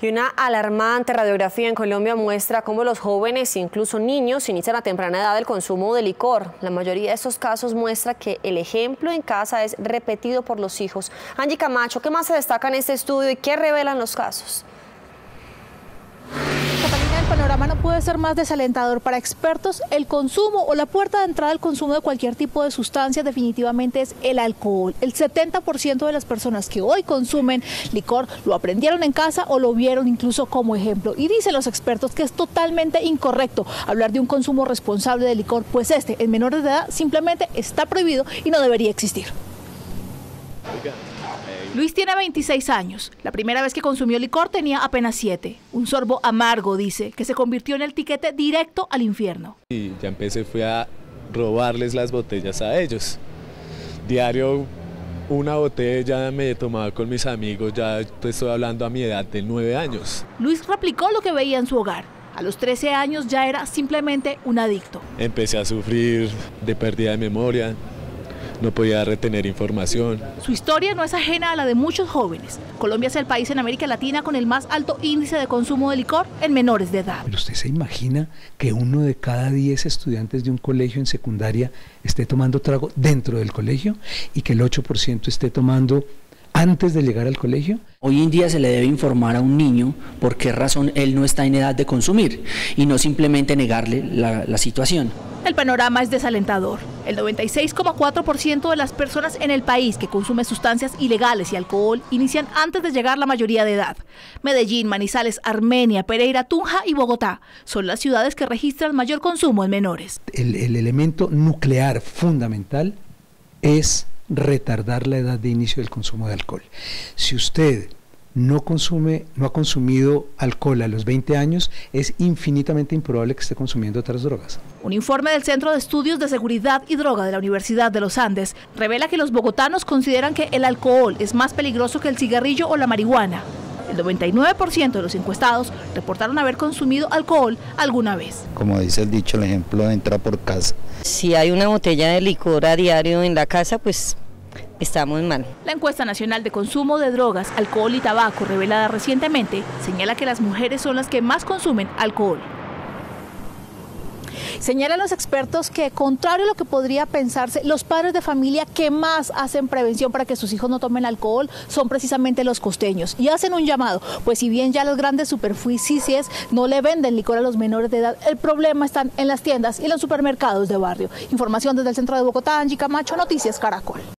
Y una alarmante radiografía en Colombia muestra cómo los jóvenes e incluso niños inician a temprana edad el consumo de licor. La mayoría de estos casos muestra que el ejemplo en casa es repetido por los hijos. Angie Camacho, ¿qué más se destaca en este estudio y qué revelan los casos? El panorama no puede ser más desalentador. Para expertos, el consumo o la puerta de entrada al consumo de cualquier tipo de sustancia definitivamente es el alcohol. El 70% de las personas que hoy consumen licor lo aprendieron en casa o lo vieron incluso como ejemplo. Y dicen los expertos que es totalmente incorrecto hablar de un consumo responsable de licor, pues en menores de edad simplemente está prohibido y no debería existir. Luis tiene 26 años. La primera vez que consumió licor tenía apenas 7. Un sorbo amargo, dice, que se convirtió en el tiquete directo al infierno. Y ya fui a robarles las botellas a ellos. Diario una botella me tomaba con mis amigos, ya estoy hablando a mi edad de 9 años. Luis replicó lo que veía en su hogar. A los 13 años ya era simplemente un adicto. Empecé a sufrir de pérdida de memoria. No podía retener información. Su historia no es ajena a la de muchos jóvenes. Colombia es el país en América Latina con el más alto índice de consumo de licor en menores de edad. Pero usted se imagina que 1 de cada 10 estudiantes de un colegio en secundaria esté tomando trago dentro del colegio y que el 8% esté tomando antes de llegar al colegio. Hoy en día se le debe informar a un niño por qué razón él no está en edad de consumir y no simplemente negarle la situación. El panorama es desalentador. El 96,4% de las personas en el país que consumen sustancias ilegales y alcohol inician antes de llegar la mayoría de edad. Medellín, Manizales, Armenia, Pereira, Tunja y Bogotá son las ciudades que registran mayor consumo en menores. El elemento nuclear fundamental es retardar la edad de inicio del consumo de alcohol. Si usted no ha consumido alcohol a los 20 años, es infinitamente improbable que esté consumiendo otras drogas. Un informe del Centro de Estudios de Seguridad y Droga de la Universidad de los Andes revela que los bogotanos consideran que el alcohol es más peligroso que el cigarrillo o la marihuana. El 99% de los encuestados reportaron haber consumido alcohol alguna vez. Como dice el dicho, el ejemplo entra por casa. Si hay una botella de licor a diario en la casa, pues estamos mal. La encuesta nacional de consumo de drogas, alcohol y tabaco revelada recientemente señala que las mujeres son las que más consumen alcohol. Señalan los expertos que, contrario a lo que podría pensarse, los padres de familia que más hacen prevención para que sus hijos no tomen alcohol son precisamente los costeños. Y hacen un llamado, pues si bien ya las grandes superficies no le venden licor a los menores de edad, el problema está en las tiendas y los supermercados de barrio. Información desde el centro de Bogotá, Angie Camacho, Noticias Caracol.